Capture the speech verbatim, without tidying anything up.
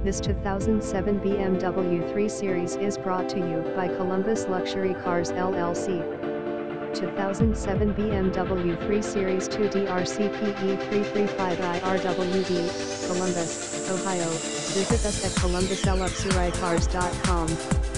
This two thousand seven B M W three Series is brought to you by Columbus Luxury Cars L L C. two thousand seven B M W three Series two D R C P E three thirty-five I R W D, Columbus, Ohio. Visit us at columbus luxury cars dot com.